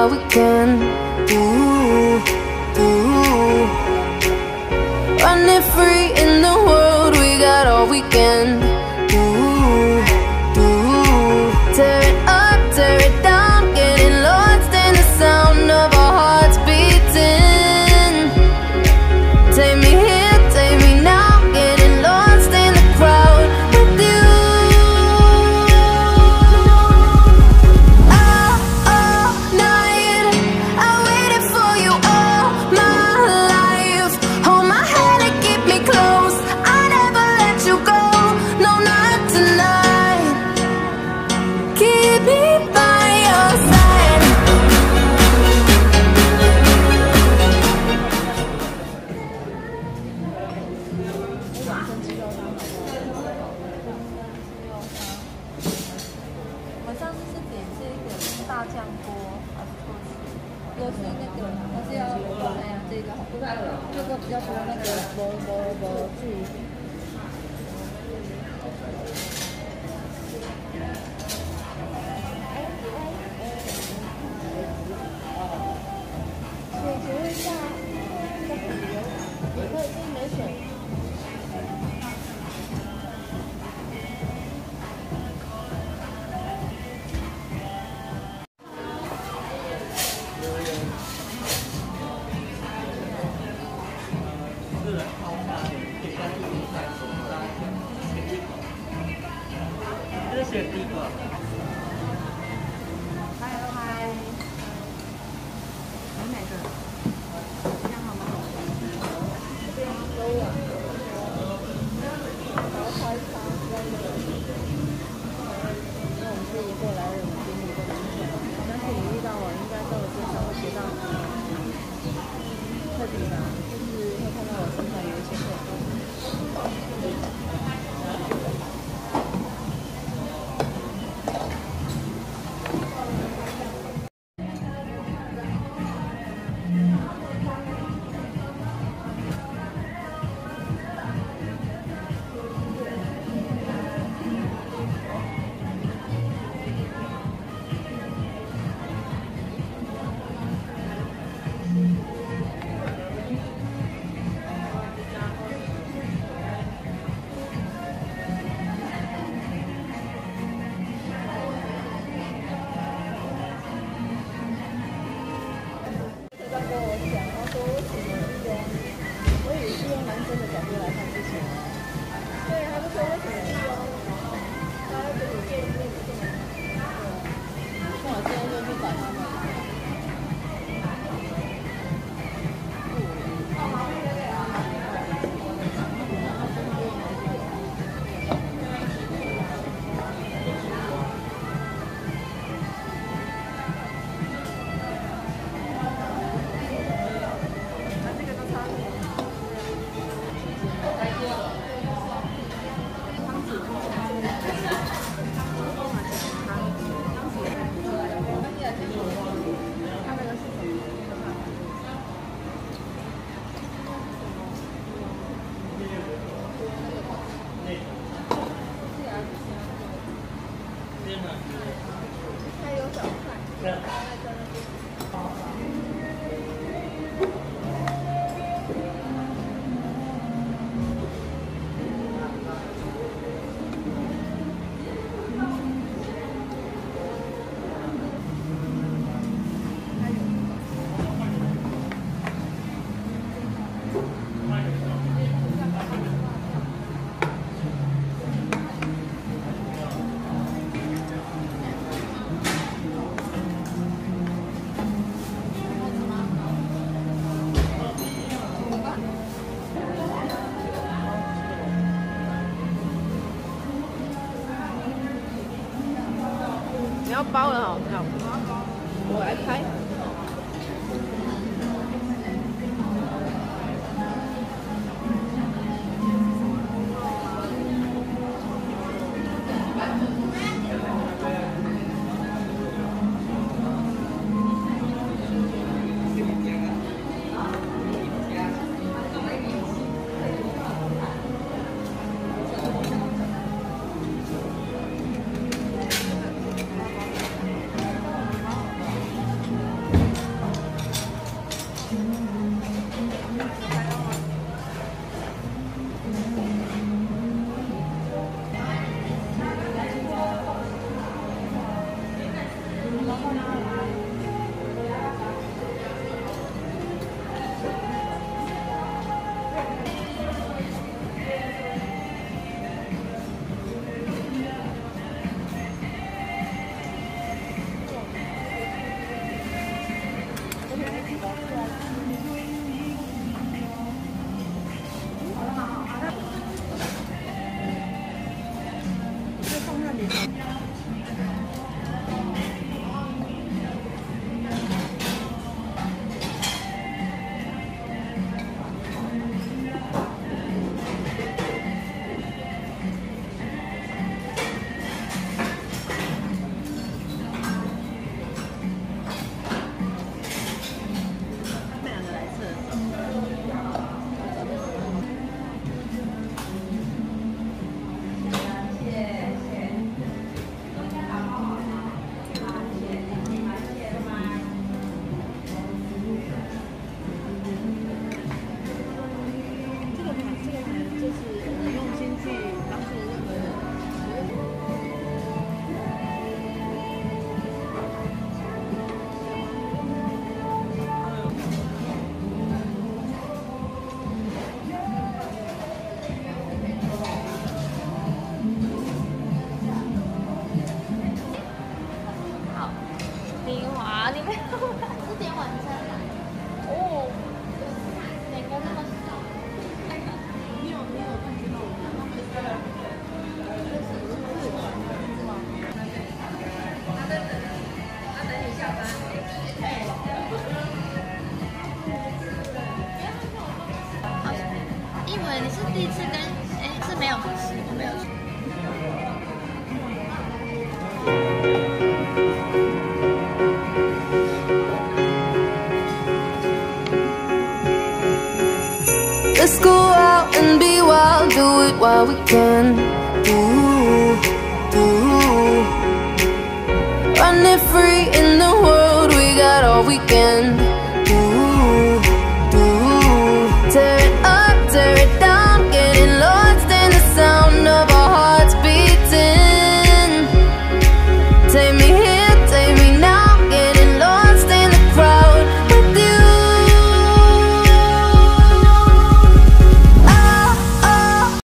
all we can do. Running free in the world, we got all we can do. Tear it up, tear it down, getting lost in the sound of our hearts beating. Take me here, take me now, getting lost in the crowd with you. All night, I waited for you all my life. Hold my hand and keep me close, I never let you go, no, not tonight. Keep me by your side. 我们上次是点这个大酱锅，还不错吃。有是那个，还是要哎呀，这个好，这个比较多那个无注。请问一下，这个理由，你可以先没水。 这是第一个。 嗨，有哪个？这样好吗？这边都有。然后开叉，那我们是一过来人，我们给你一个名字。但是你遇到我，应该都有介绍会学到特别的，就是会看到我身上有一些特色。 你要包的好，好，我来开。 以为你是第一次跟，是没有去吃，我没有去。 Let's go out and be wild, do it while we can. Ooh, ooh. Running free in the world, we got all weekend.